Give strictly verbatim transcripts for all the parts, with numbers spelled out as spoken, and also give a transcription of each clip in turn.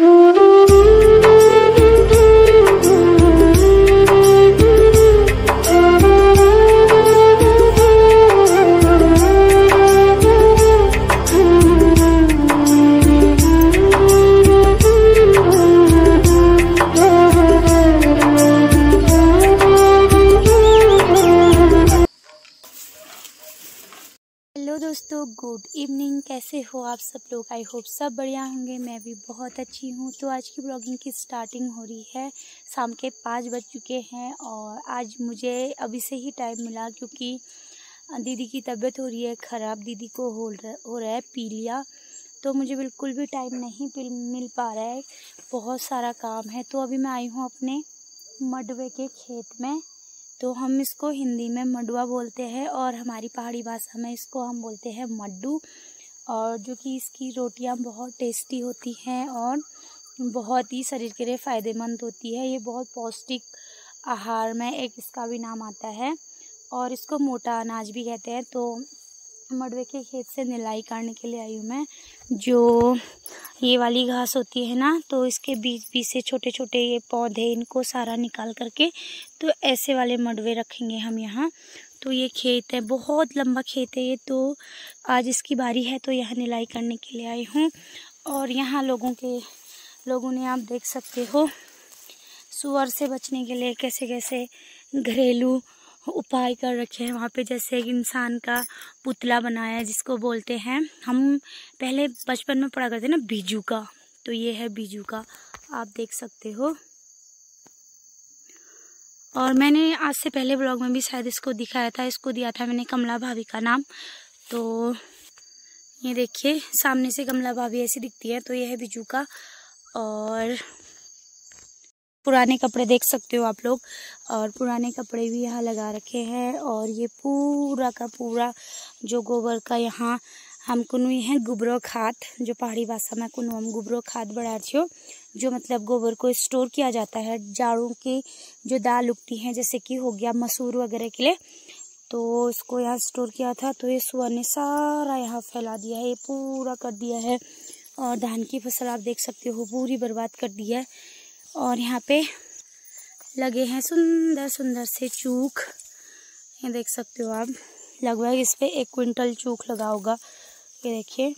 Hello दोस्तों, good evening. कैसे हो आप सब लोग? आई होप सब बढ़िया होंगे। मैं भी बहुत अच्छी हूँ। तो आज की ब्लॉगिंग की स्टार्टिंग हो रही है। शाम के पाँच बज चुके हैं और आज मुझे अभी से ही टाइम मिला क्योंकि दीदी की तबीयत हो रही है ख़राब। दीदी को हो रहा हो रहा है पीलिया, तो मुझे बिल्कुल भी टाइम नहीं मिल पा रहा है। बहुत सारा काम है। तो अभी मैं आई हूँ अपने मडवे के खेत में। तो हम इसको हिंदी में मडुआ बोलते हैं और हमारी पहाड़ी भाषा में इसको हम बोलते हैं मड्डू। और जो कि इसकी रोटियां बहुत टेस्टी होती हैं और बहुत ही शरीर के लिए फ़ायदेमंद होती है। ये बहुत पौष्टिक आहार में एक इसका भी नाम आता है और इसको मोटा अनाज भी कहते हैं। तो मडवे के खेत से निराई करने के लिए आई हूँ मैं। जो ये वाली घास होती है ना, तो इसके बीच बीच से छोटे छोटे ये पौधे, इनको सारा निकाल करके तो ऐसे वाले मडवे रखेंगे हम यहाँ। तो ये खेत है, बहुत लंबा खेत है ये। तो आज इसकी बारी है, तो यहाँ निराई करने के लिए आई हूँ। और यहाँ लोगों के लोगों ने, आप देख सकते हो, सुअर से बचने के लिए कैसे कैसे घरेलू उपाय कर रखे हैं। वहाँ पे जैसे एक इंसान का पुतला बनाया है जिसको बोलते हैं, हम पहले बचपन में पढ़ा करते ना, बीजू का। तो ये है बीजू का, आप देख सकते हो। और मैंने आज से पहले ब्लॉग में भी शायद इसको दिखाया था। इसको दिया था मैंने कमला भाभी का नाम। तो ये देखिए, सामने से कमला भाभी ऐसी दिखती है। तो ये है बीजू का। और पुराने कपड़े देख सकते हो आप लोग, और पुराने कपड़े भी यहाँ लगा रखे हैं। और ये पूरा का पूरा जो गोबर का, यहाँ हम कुनुई है गोबरो खाद, जो पहाड़ी भाषा में कुनु हम गोबरो खाद बढ़ा छो, जो मतलब गोबर को स्टोर किया जाता है जाड़ों की जो दाल उगती हैं, जैसे कि हो गया मसूर वगैरह के लिए। तो इसको यहाँ स्टोर किया था। तो ये सुअर ने सारा यहाँ फैला दिया है, ये पूरा कर दिया है। और धान की फसल आप देख सकते हो पूरी बर्बाद कर दी है। और यहाँ पे लगे हैं सुंदर सुंदर से चूख, ये देख सकते हो आप। लगभग इस पे एक क्विंटल चूख लगा होगा, ये देखिए।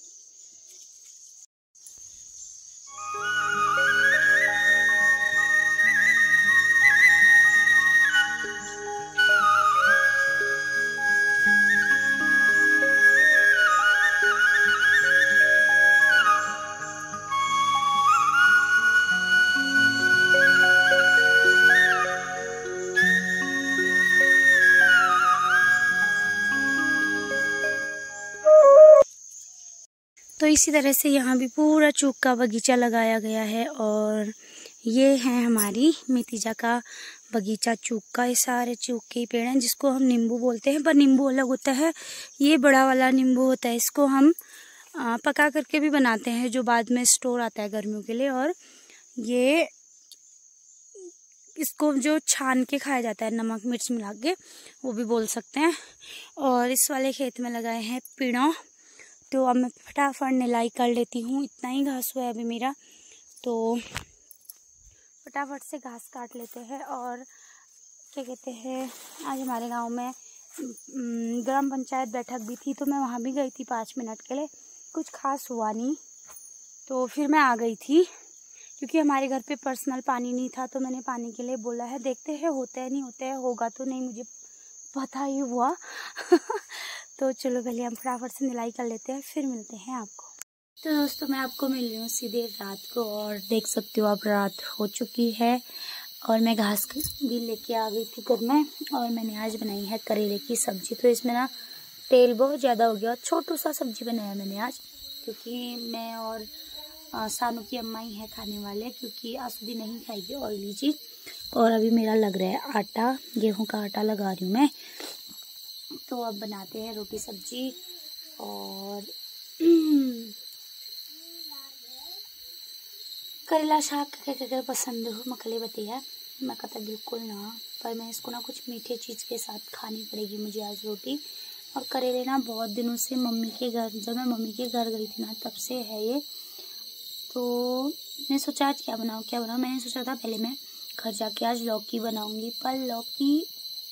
तो इसी तरह से यहाँ भी पूरा चूक का बगीचा लगाया गया है। और ये है हमारी मितिजा का बगीचा चूक का। ये सारे चूक के पेड़ हैं जिसको हम नींबू बोलते हैं, पर नींबू अलग होता है। ये बड़ा वाला नींबू होता है, इसको हम आ, पका करके भी बनाते हैं, जो बाद में स्टोर आता है गर्मियों के लिए। और ये इसको जो छान के खाया जाता है, नमक मिर्च मिला के, वो भी बोल सकते हैं। और इस वाले खेत में लगाए हैं पेड़ों। तो अब मैं फटाफट निराई कर लेती हूँ। इतना ही घास हुआ है अभी मेरा, तो फटाफट से घास काट लेते हैं। और क्या कहते हैं, आज हमारे गांव में ग्राम पंचायत बैठक भी थी, तो मैं वहाँ भी गई थी पाँच मिनट के लिए। कुछ खास हुआ नहीं, तो फिर मैं आ गई थी क्योंकि हमारे घर पे पर्सनल पानी नहीं था। तो मैंने पानी के लिए बोला है, देखते हैं होता है नहीं होता है, होगा तो नहीं, मुझे पता ही हुआ। तो चलो पहले हम फटाफट से निराई कर लेते हैं, फिर मिलते हैं आपको। तो दोस्तों, मैं आपको मिल रही हूँ सीधे रात को, और देख सकते हो आप रात हो चुकी है। और मैं घास भी लेके आ गई थी घर में। और मैंने आज बनाई है करेले की सब्जी। तो इसमें ना तेल बहुत ज़्यादा हो गया, और छोटू सा सब्जी बनाया मैंने आज, क्योंकि मैं और आ, सानू की अम्मा ही है खाने वाले, क्योंकि आसुदी नहीं खाएगी ऑयली चीज़। और अभी मेरा लग रहा है आटा, गेहूँ का आटा लगा रही हूँ मैं। तो अब बनाते हैं रोटी सब्जी। और करेला शाक के के पसंद हो मकले बतिया, मैं कहता बिल्कुल ना, पर मैं इसको ना कुछ मीठे चीज़ के साथ खानी पड़ेगी मुझे आज रोटी। और करेले ना बहुत दिनों से मम्मी के घर, जब मैं मम्मी के घर गई थी ना, तब से है ये। तो मैंने सोचा आज क्या बनाऊँ क्या बनाऊँ मैंने सोचा था पहले मैं घर जाके आज लौकी बनाऊँगी, पर लौकी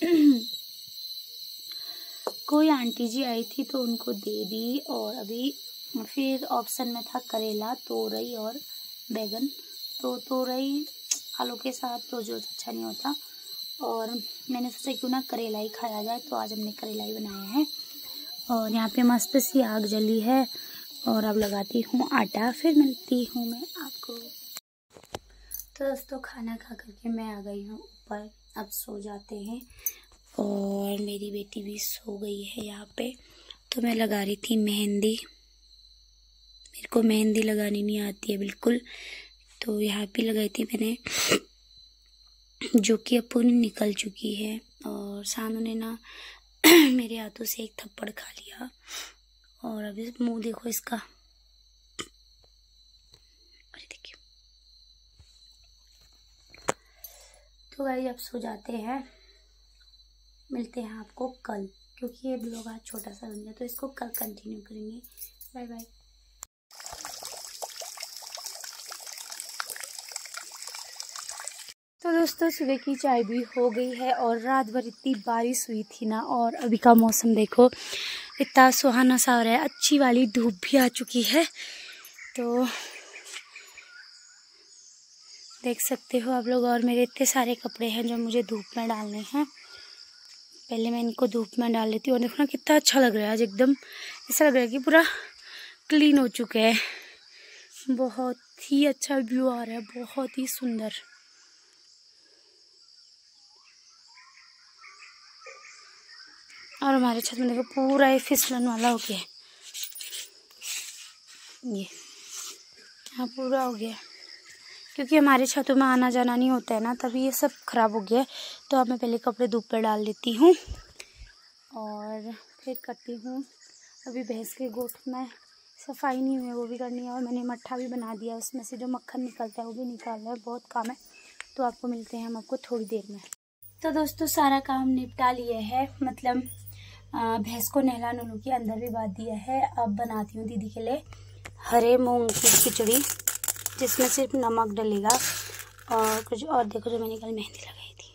कोई आंटी जी आई थी तो उनको दे दी। और अभी फिर ऑप्शन में था करेला, तोरई और बैगन। तो तोरई आलू के साथ तो जो अच्छा नहीं होता, और मैंने सोचा क्यों ना करेला ही खाया जाए, तो आज हमने करेला ही बनाया है। और यहाँ पे मस्त सी आग जली है और अब लगाती हूँ आटा, फिर मिलती हूँ मैं आपको। तो दोस्तों खाना खा करके मैं आ गई हूँ ऊपर, अब सो जाते हैं। और मेरी बेटी भी सो गई है यहाँ पे। तो मैं लगा रही थी मेहंदी, मेरे को मेहंदी लगानी नहीं आती है बिल्कुल। तो यहाँ पे लगाई थी मैंने, जो कि अब पूरी निकल चुकी है। और सानू ने ना मेरे हाथों से एक थप्पड़ खा लिया, और अभी मुंह देखो इसका, अरे देखिए। तो गाइस अब सो जाते हैं, मिलते हैं आपको कल, क्योंकि ये ब्लॉग आज छोटा सा बन गया तो इसको कल कंटिन्यू करेंगे। Bye bye. तो दोस्तों सुबह की चाय भी हो गई है, और रात भर इतनी बारिश हुई थी ना, और अभी का मौसम देखो इतना सुहाना सा हो रहा है, अच्छी वाली धूप भी आ चुकी है। तो देख सकते हो आप लोग, और मेरे इतने सारे कपड़े हैं जो मुझे धूप में डालने हैं। पहले मैं इनको धूप में डाल लेती हूँ। और देखो ना कितना अच्छा लग रहा है आज, एकदम ऐसा लग रहा है कि पूरा क्लीन हो चुका है। बहुत ही अच्छा व्यू आ रहा है, बहुत ही सुंदर। और हमारे छत में देखो पूरा ये फिसलन वाला हो गया, ये यहाँ पूरा हो गया, क्योंकि हमारे छतों में आना जाना नहीं होता है ना, तभी ये सब खराब हो गया है। तो अब मैं पहले कपड़े धूप पे डाल देती हूँ और फिर करती हूँ। अभी भैंस के गोठ में सफाई नहीं हुई है, वो भी करनी है। और मैंने मट्ठा भी बना दिया, उसमें से जो मक्खन निकलता है वो भी निकालना है, बहुत काम है। तो आपको मिलते हैं हम आपको थोड़ी देर में। तो दोस्तों सारा काम निपटा लिए है, मतलब भैंस को नहला नुलू के अंदर भी बांध दिया है। अब बनाती हूँ दीदी के लिए हरे मूंग की खिचड़ी, जिसमें सिर्फ नमक डलेगा और कुछ। और देखो जो मैंने कल मेहंदी लगाई थी,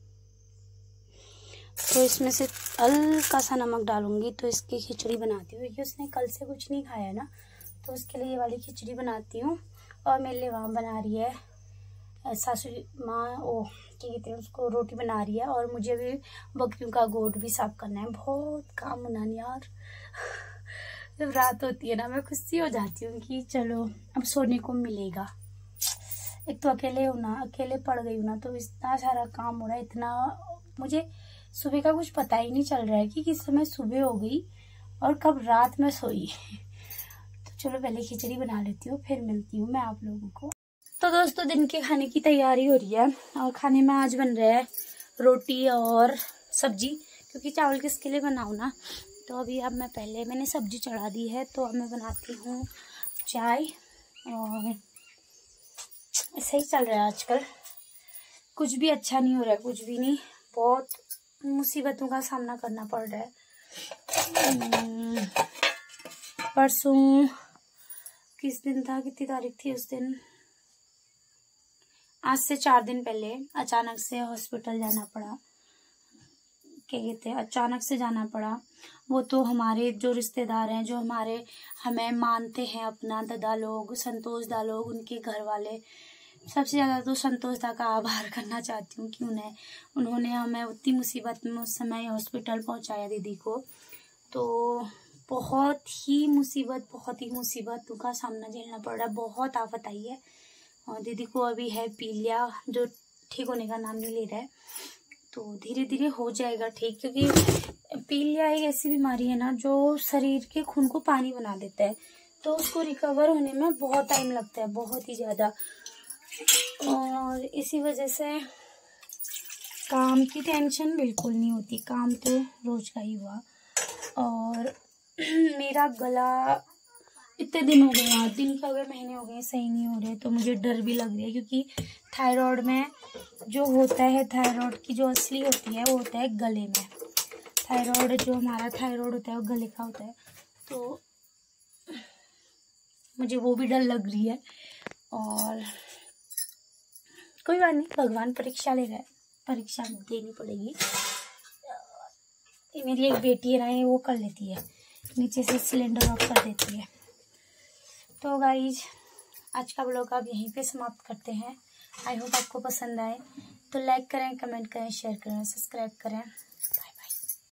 तो इसमें से हल्का सा नमक डालूंगी तो इसकी खिचड़ी बनाती हूँ, क्योंकि उसने कल से कुछ नहीं खाया ना, तो उसके लिए ये वाली खिचड़ी बनाती हूँ। और मेरे लिए वहाँ बना रही है सासू माँ, ओ क्या कहते हैं उसको, रोटी बना रही है। और मुझे भी बकरियों का गोट भी साफ करना है, बहुत काम होना यार। जब रात होती है ना मैं खुशी हो जाती हूँ कि चलो अब सोने को मिलेगा। एक तो अकेले हूँ ना, अकेले पड़ गई हूँ ना, तो इतना सारा काम हो रहा है, इतना मुझे सुबह का कुछ पता ही नहीं चल रहा है कि किस समय सुबह हो गई और कब रात में सोई। तो चलो पहले खिचड़ी बना लेती हूँ, फिर मिलती हूँ मैं आप लोगों को। तो दोस्तों दिन के खाने की तैयारी हो रही है, और खाने में आज बन रहा है रोटी और सब्जी, क्योंकि चावल किसके लिए बनाऊँ ना। तो अभी अब मैं पहले मैंने सब्जी चढ़ा दी है, तो अब मैं बनाती हूँ चाय। और ऐसे ही चल रहा है आजकल, कुछ भी अच्छा नहीं हो रहा है, कुछ भी नहीं, बहुत मुसीबतों का सामना करना पड़ रहा है। परसों किस दिन था, कितनी तारीख थी उस दिन, आज से चार दिन पहले अचानक से हॉस्पिटल जाना पड़ा। क्या कहते हैं, अचानक से जाना पड़ा। वो तो हमारे जो रिश्तेदार हैं, जो हमारे हमें मानते हैं अपना, दादा लोग, संतोष दा लोग, उनके घर वाले, सबसे ज़्यादा तो संतोष दा का आभार करना चाहती हूँ कि उन्हें उन्होंने हमें उतनी मुसीबत में उस समय हॉस्पिटल पहुँचाया दीदी को। तो बहुत ही मुसीबत बहुत ही मुसीबतों का सामना झेलना पड़ रहा है, बहुत आफत आई है। और दीदी को अभी है पीलिया, जो ठीक होने का नाम नहीं ले रहा है। तो धीरे धीरे हो जाएगा ठीक, क्योंकि पीलिया एक ऐसी बीमारी है ना जो शरीर के खून को पानी बना देता है, तो उसको रिकवर होने में बहुत टाइम लगता है, बहुत ही ज़्यादा। और इसी वजह से काम की टेंशन बिल्कुल नहीं होती, काम तो रोज का ही हुआ। और मेरा गला इतने दिन हो गए, आठ दिन के हो गए, महीने हो गए, सही नहीं हो रहे। तो मुझे डर भी लग रहा है, क्योंकि थायराइड में जो होता है, थायराइड की जो असली होती है वो होता है गले में। थायराइड जो हमारा थायराइड होता है वो गले का होता है, तो मुझे वो भी डर लग रही है। और कोई बात नहीं, भगवान परीक्षा ले रहा है, परीक्षा देनी पड़ेगी। ये मेरी एक बेटी है ना, ये वो कर लेती है, नीचे से सिलेंडर ऑफ कर देती है। तो गाइज आज का ब्लॉग आप यहीं पे समाप्त करते हैं। आई होप आपको पसंद आए, तो लाइक करें, कमेंट करें, शेयर करें, सब्सक्राइब करें।